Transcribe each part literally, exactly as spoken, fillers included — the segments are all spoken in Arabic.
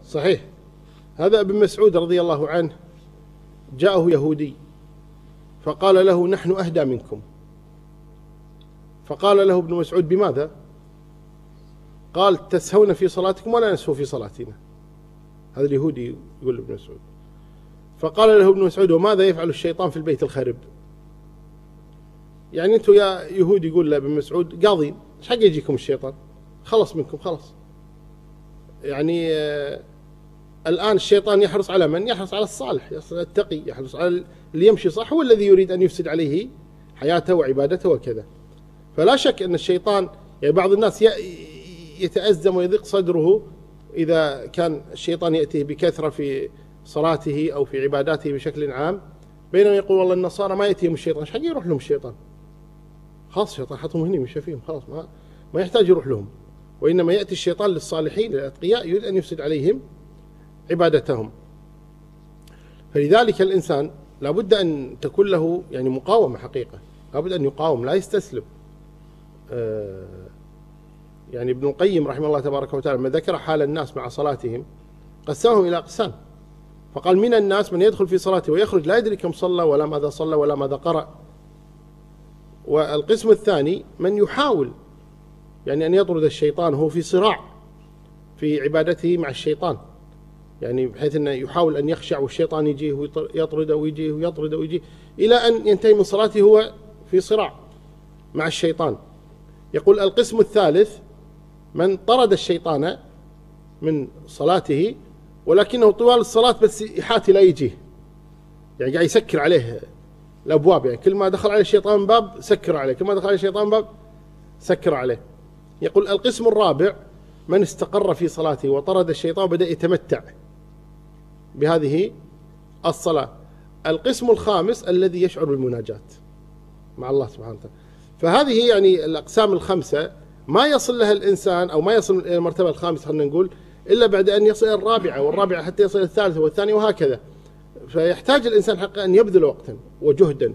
صحيح. هذا ابن مسعود رضي الله عنه جاءه يهودي فقال له نحن أهدى منكم، فقال له ابن مسعود بماذا؟ قال تسهون في صلاتكم ولا نسهو في صلاتنا. هذا اليهودي يقول ابن مسعود. فقال له ابن مسعود وماذا يفعل الشيطان في البيت الخرب؟ يعني أنتم يا يهودي يقول لابن مسعود قاضين، ايش حق يجيكم الشيطان؟ خلص منكم خلاص. يعني آه الآن الشيطان يحرص على من؟ يحرص على الصالح، يحرص على التقي، يحرص على اللي يمشي صح، هو الذي يريد أن يفسد عليه حياته وعبادته وكذا. فلا شك أن الشيطان، يعني بعض الناس يتأزم ويضيق صدره إذا كان الشيطان يأتيه بكثرة في صلاته أو في عباداته بشكل عام، بينما يقول والله النصارى ما يأتيهم الشيطان، ايش حق يروح لهم الشيطان؟ خلاص الشيطان حطهم هنا مش فيهم، خلاص ما ما يحتاج يروح لهم، وإنما يأتي الشيطان للصالحين للأتقياء يريد أن يفسد عليهم عبادتهم. فلذلك الإنسان لابد أن تكون له يعني مقاومة حقيقة، لابد أن يقاوم لا يستسلم. آه يعني ابن القيم رحمه الله تبارك وتعالى لما ذكر حال الناس مع صلاتهم قسمهم إلى أقسام، فقال من الناس من يدخل في صلاته ويخرج لا يدري كم صلى ولا ماذا صلى ولا ماذا قرأ، والقسم الثاني من يحاول يعني أن يطرد الشيطان، هو في صراع في عبادته مع الشيطان، يعني بحيث أنه يحاول أن يخشع والشيطان يجيه ويطرده ويجيه ويطرده ويجيه إلى أن ينتهي من صلاته هو في صراع مع الشيطان. يقول القسم الثالث من طرد الشيطان من صلاته ولكنه طوال الصلاة بس يحاتي لا يجيه، يعني قاعد يسكر عليه الأبواب، يعني كل ما دخل عليه الشيطان باب سكر عليه، كل ما دخل عليه الشيطان باب سكر عليه. يقول القسم الرابع من استقر في صلاته وطرد الشيطان وبدأ يتمتع بهذه الصلاة. القسم الخامس الذي يشعر بالمناجاة مع الله سبحانه وتعالى. فهذه يعني الأقسام الخمسة ما يصل لها الإنسان أو ما يصل إلى المرتبة الخامسة خلينا نقول إلا بعد أن يصل إلى الرابعة، والرابعة حتى يصل إلى الثالثة والثانية وهكذا. فيحتاج الإنسان حقا أن يبذل وقتا وجهدا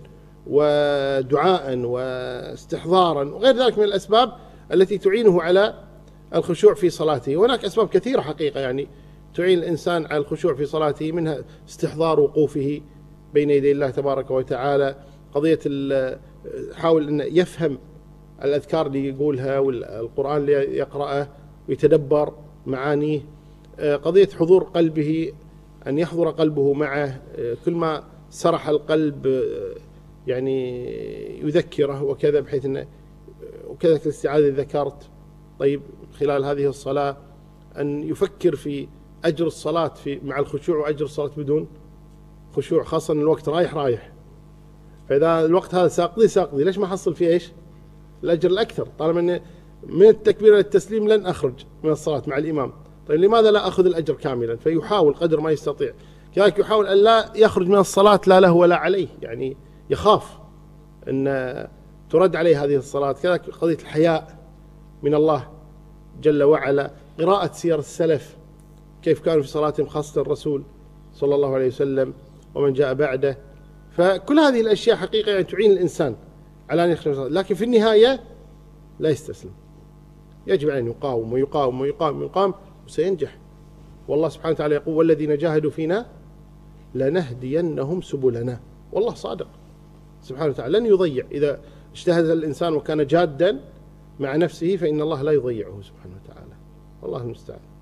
ودعاء واستحضارا وغير ذلك من الأسباب التي تعينه على الخشوع في صلاته. وهناك أسباب كثيرة حقيقة يعني تعين الإنسان على الخشوع في صلاته، منها استحضار وقوفه بين يدي الله تبارك وتعالى، قضية حاول أن يفهم الأذكار اللي يقولها والقرآن اللي يقرأه ويتدبر معانيه، قضية حضور قلبه أن يحضر قلبه معه، كل ما سرح القلب يعني يذكره وكذا، بحيث أنه وكذا الاستعاذة ذكرت. طيب خلال هذه الصلاة أن يفكر في أجر الصلاة في مع الخشوع وأجر الصلاة بدون خشوع، خاصة أن الوقت رايح رايح، فإذا الوقت هذا ساقضي ساقضي ليش ما حصل فيه إيش الأجر الأكثر؟ طالما أن من التكبير للتسليم لن أخرج من الصلاة مع الإمام، طيب لماذا لا أخذ الأجر كاملا؟ فيحاول قدر ما يستطيع. كذلك يحاول أن لا يخرج من الصلاة لا له ولا عليه، يعني يخاف أن ترد عليه هذه الصلاة. كذلك قضية الحياء من الله جل وعلا، قراءة سير السلف كيف كانوا في صلاتهم، خاصة الرسول صلى الله عليه وسلم ومن جاء بعده. فكل هذه الأشياء حقيقة يعني تعين الإنسان على أن يخرج من الصلاة، لكن في النهاية لا يستسلم، يجب أن يقاوم ويقاوم ويقاوم ويقاوم وسينجح. والله سبحانه وتعالى يقول والذين جاهدوا فينا لنهدينهم سبلنا، والله صادق سبحانه وتعالى لن يضيع. إذا اجتهد الإنسان وكان جادا مع نفسه فإن الله لا يضيعه سبحانه وتعالى، والله المستعان.